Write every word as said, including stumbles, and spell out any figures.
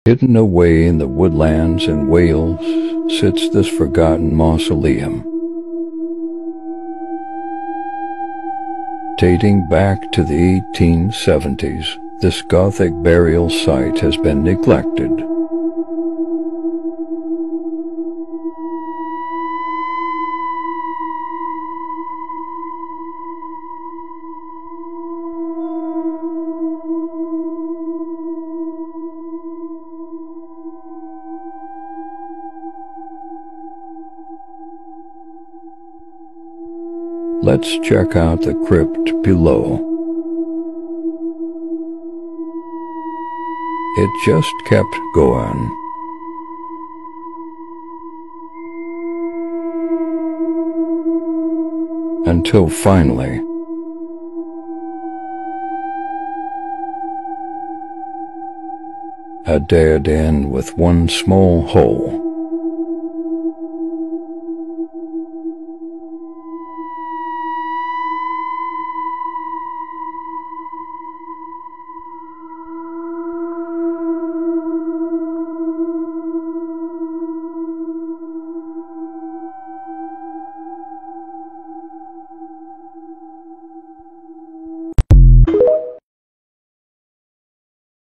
Hidden away in the woodlands in Wales sits this forgotten mausoleum. Dating back to the eighteen seventies, this Gothic burial site has been neglected. Let's check out the crypt below. It just kept going. Until finally, a dead end with one small hole.